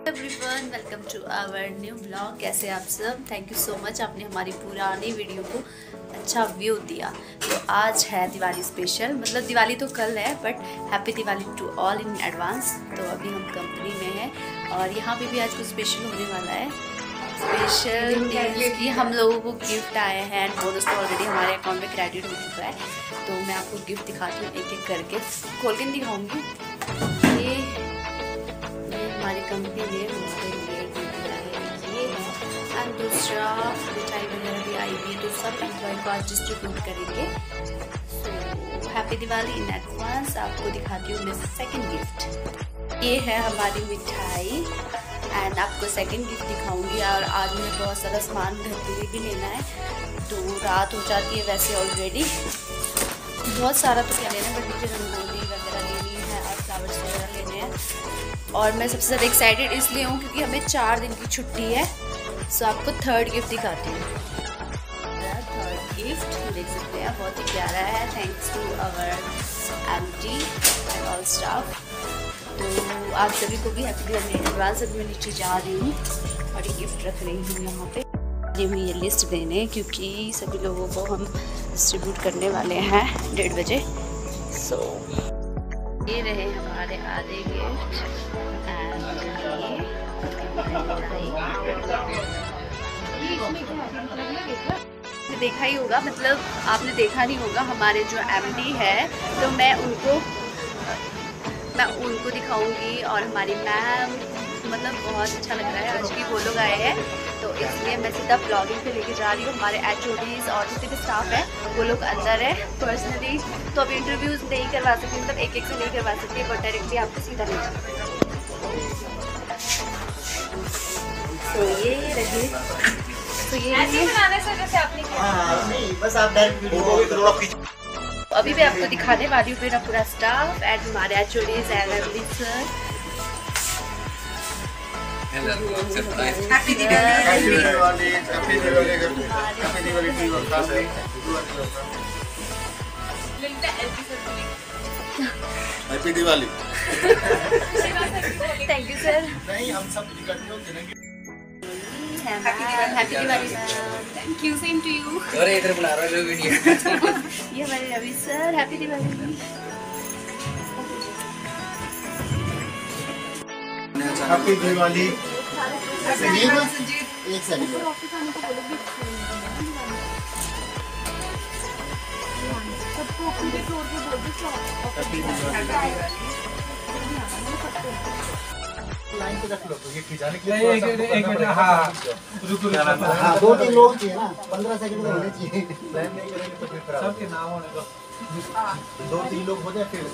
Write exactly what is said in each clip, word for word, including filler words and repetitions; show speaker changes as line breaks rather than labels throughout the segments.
Everyone, welcome to our new blog. कैसे आप सब? थैंक यू सो मच, आपने हमारी पुरानी वीडियो को अच्छा व्यू दिया। तो आज है दिवाली स्पेशल, मतलब दिवाली तो कल है but happy Diwali to all in advance. तो अभी हम कंपनी में हैं और यहाँ पे भी आज कुछ स्पेशल होने वाला है। स्पेशल कि हम लोगों को गिफ्ट आए हैं एंड बोनस तो ऑलरेडी हमारे अकाउंट में क्रेडिट हो चुका है। तो मैं आपको गिफ्ट दिखाती हूँ एक एक करके, खोल के दिखाऊँगी। ये हमारी कंपनी ने हमारे लिए गिफ्ट आया है, ये है। एंड दूसरा मिठाई वगैरह भी आई हुई, तो सब एम्प्लॉय को आज डिस्ट्रीब्यूट करेंगे। So happy Diwali in advance. आपको दिखाती हूँ मैं सेकंड गिफ्ट। ये है हमारी मिठाई एंड आपको सेकंड गिफ्ट दिखाऊंगी। और आज मुझे बहुत सारा सामान घर के लिए भी लेना है, तो रात हो जाती है वैसे ऑलरेडी। बहुत सारा तो क्या लेना है, बट मुझे रंगोली वगैरह लेनी है और फ्लावर्स वगैरह लेने हैं। और मैं सबसे ज़्यादा एक्साइटेड इसलिए हूँ क्योंकि हमें चार दिन की छुट्टी है। सो आपको थर्ड गिफ्ट दिखाती हूँ। थर्ड गिफ्ट देख सकते हैं, बहुत ही प्यारा है। Thanks to our MD and all staff. तो आप सभी को भी हैप्पी दिवाली इन एडवांस। अभी मैं नीचे जा रही हूँ और ये गिफ्ट रख रही हूँ यहाँ पे। ये हुई ये लिस्ट देने, क्योंकि सभी लोगों को हम डिस्ट्रीब्यूट करने वाले हैं डेढ़ बजे। सो ये रहे हमारे आधे गिफ्ट एंड ये देखा ही होगा, मतलब आपने देखा नहीं होगा, हमारे जो एमडी है तो मैं उनको मैं उनको दिखाऊंगी। और हमारी मैम, मतलब बहुत अच्छा लग रहा है आज की वो लोग आए हैं, तो इसलिए मैं सीधा ब्लॉगिंग पे लेके जा रही हूँ। हमारे एच ओ डीज और जितने भी स्टाफ है वो लोग अंदर है पर्सनली, तो अभी इंटरव्यूज़ नहीं करवा सकती, मतलब एक एक से नहीं करवा सकती, बट डायरेक्टली आपको सीधा ले जाऊँ। तो ये रहे, तो ये रहे।
बस आप डायरेक्ट
अभी मैं आपको दिखाने वाली हूँ मेरा पूरा स्टाफ एंड हमारे H O Ds and MD sir.
Happy Diwali, happy Diwali, happy Diwali to you all. Happy Diwali.
Thank you sir.
नहीं, हम सब इकट्ठे होके रहेंगे।
Happy Diwali ma'am.
Thank you, same to you.
अरे इधर बुला रहा है वीडियो।
ये हमारे Ravi sir, happy Diwali.
Happy Diwali. एक सेकंड। लाइन पे रख लो, तो ये खिंचाने के लिए एक एक मिनट। हाँ रुको रुको, हाँ दो तीन लोग चाहिए ना, पंद्रह सेकंड तो होने चाहिए। लाइन नहीं करेंगे तो फिर खराब। सबके नाम होने दो, दो तीन लोग हो जाए फिर।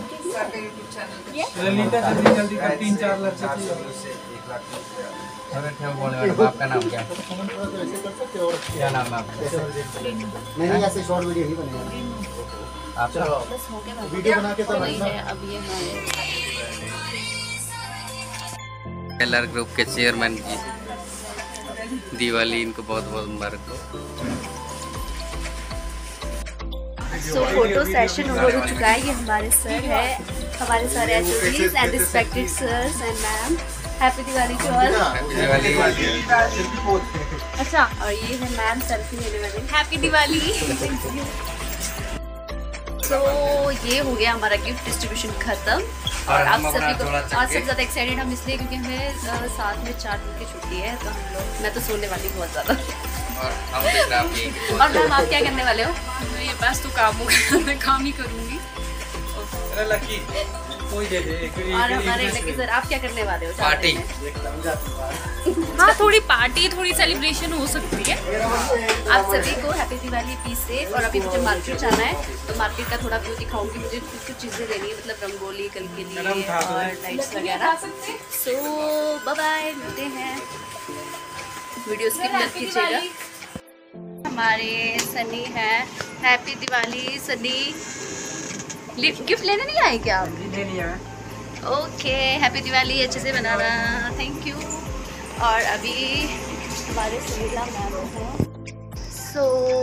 ललिता जल्दी जल्दी कर, तीन चार लड़के
एक लाख बोलने वाले बाप का नाम क्या है?
ऐसे कर सकते हो।
क्या नाम है आपका?
नहीं नहीं, ऐसे शॉर्ट वीडियो नहीं बनेगा।
आप
चलो वीडियो बना के तो
अब ये हमारे
एल आर ग्रुप के चेयरमैन जी, दिवाली इनको बहुत बहुत मुबारक हो।
सो फोटो सेशन हो चुका है। ये हमारे सर है, हमारे सारे H O Ds and respected sirs and ma'am. Happy Diwali to all. अच्छा, और ये है मैम सेल्फी लेने वाले।
हैप्पी दिवाली।
तो ये हो गया हमारा गिफ्ट डिस्ट्रीब्यूशन खत्म। और आप सभी को आज सबसे ज़्यादा एक्साइटेड हम इसलिए क्योंकि हमें साथ में चार दिन की छुट्टी है, तो हम लोग, मैं तो सोने वाली बहुत ज़्यादा। और मैम आप क्या करने वाले हो?
ये बस तो काम होगा, मैं काम ही करूँगी।
अरे लकी कोई दे दे।
और हमारे लकी सर आप क्या करने वाले हो?
पार्टी।
हाँ, थोड़ी पार्टी, थोड़ी सेलिब्रेशन हो सकती है।
आप सभी को हैप्पी दिवाली, बी सेफ। और अभी मुझे मार्केट जाना है, तो मार्केट का थोड़ा व्यू दिखाऊंगी। मुझे कुछ कुछ चीज़ें लेनी है, मतलब रंगोली कल के लिए और लाइट्स वगैरह। सो बाय बाय, मिलते हैं। वीडियो स्किप मत कीजिएगा। हमारे सनी है, हैप्पी दिवाली सनी। गिफ्ट लेने नहीं आए क्या आप?
नहीं आया।
ओके, हैप्पी दिवाली, अच्छे से बनाना। Thank you. और अभी हमारे सुनीला मैम हैं। सो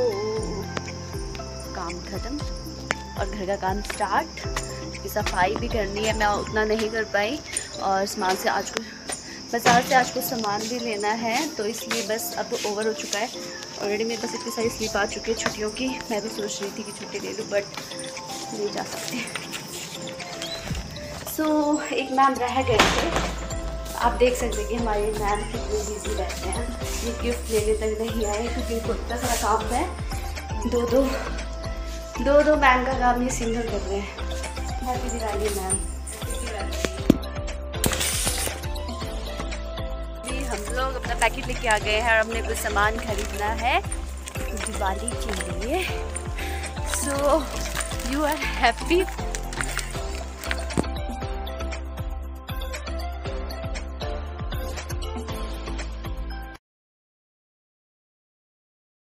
काम खत्म और घर का काम स्टार्ट। सफाई भी करनी है, मैं उतना नहीं कर पाई और सामान से आज कुछ बाज़ार से आज कुछ सामान भी लेना है, तो इसलिए बस अब तो ओवर हो चुका है ऑलरेडी। मेरे पास इतनी सारी स्लीप आ चुकी है छुट्टियों की। मैं भी सोच रही थी कि छुट्टी ले लूँ, बट नहीं जा सकते। सो so, एक मैम रह गए थे। आप देख सकते हैं कि हमारे मैम कितने बिजी रहते हैं। ये गिफ्ट लेने तक नहीं आए क्योंकि इनको इतना सारा काम है। दो दो दो दो मैम का काम ये सिंगल कर रहे हैं। Happy Diwali ma'am. अभी हम लोग अपना पैकेट लेके आ गए हैं और हमने कुछ सामान खरीदना है दिवाली के लिए। So you are happy?